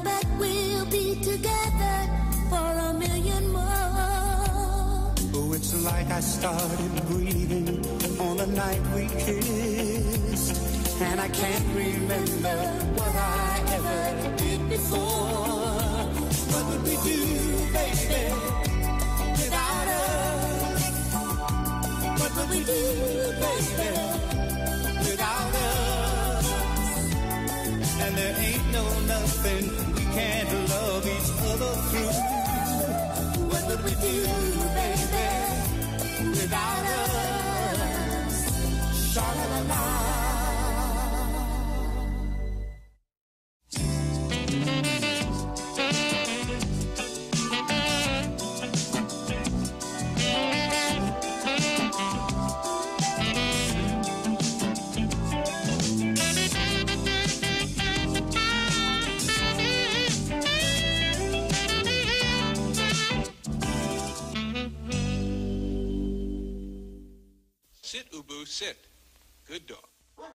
bet we'll be together for a million more. Oh, it's like I started breathing on the night we kissed, and I can't remember what I ever did before. What would we do, baby, without us? What would we do, baby, without us? And there ain't no nothing we can't love each other through. What would we do, baby, without us? Sha-la-la-la. Sit, Ubu, sit. Good dog.